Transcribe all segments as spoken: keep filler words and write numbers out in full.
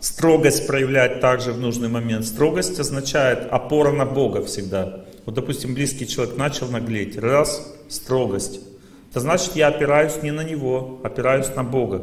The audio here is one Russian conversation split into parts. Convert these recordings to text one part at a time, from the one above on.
Строгость проявлять также в нужный момент. Строгость означает опора на Бога всегда. Вот, допустим, близкий человек начал наглеть. Раз, строгость. Это значит, я опираюсь не на него, опираюсь на Бога.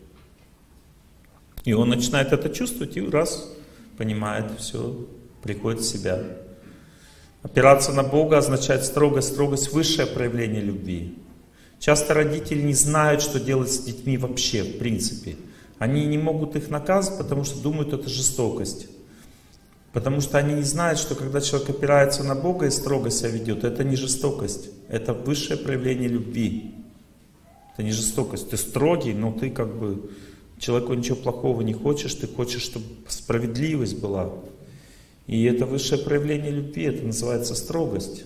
И он начинает это чувствовать и раз, понимает, все, приходит в себя. Опираться на Бога означает строгость. Строгость — высшее проявление любви. Часто родители не знают, что делать с детьми вообще, в принципе. Они не могут их наказывать, потому что думают, это жестокость. Потому что они не знают, что когда человек опирается на Бога и строго себя ведет, это не жестокость. Это высшее проявление любви. Это не жестокость. Ты строгий, но ты как бы человеку ничего плохого не хочешь, ты хочешь, чтобы справедливость была. И это высшее проявление любви, это называется строгость.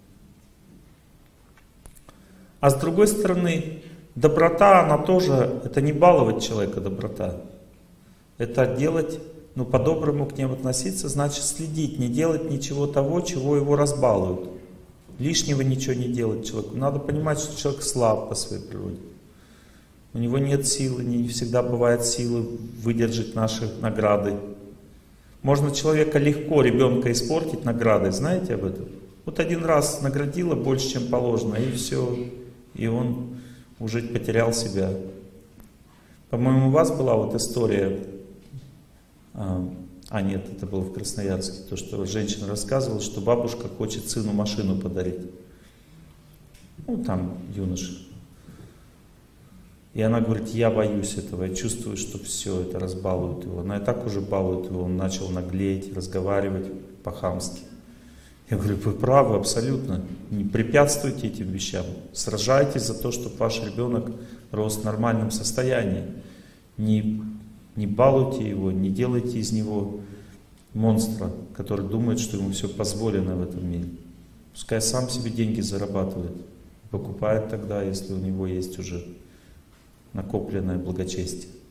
А с другой стороны, доброта, она тоже, это не баловать человека, доброта. Это делать, ну, по-доброму к ним относиться, значит следить, не делать ничего того, чего его разбалуют. Лишнего ничего не делать человеку. Надо понимать, что человек слаб по своей природе. У него нет силы, не всегда бывает силы выдержать наши награды. Можно человека легко, ребенка, испортить наградой, знаете об этом? Вот один раз наградила больше, чем положено, и все, и он уже потерял себя. По-моему, у вас была вот история, а, а нет, это было в Красноярске, то, что женщина рассказывала, что бабушка хочет сыну машину подарить. Ну, там, юноша. И она говорит, я боюсь этого, я чувствую, что все это разбалует его. Она и так уже балует его, он начал наглеть, разговаривать по-хамски. Я говорю, вы правы абсолютно, не препятствуйте этим вещам. Сражайтесь за то, чтобы ваш ребенок рос в нормальном состоянии. Не, не балуйте его, не делайте из него монстра, который думает, что ему все позволено в этом мире. Пускай сам себе деньги зарабатывает, покупает тогда, если у него есть уже накопленное благочестие.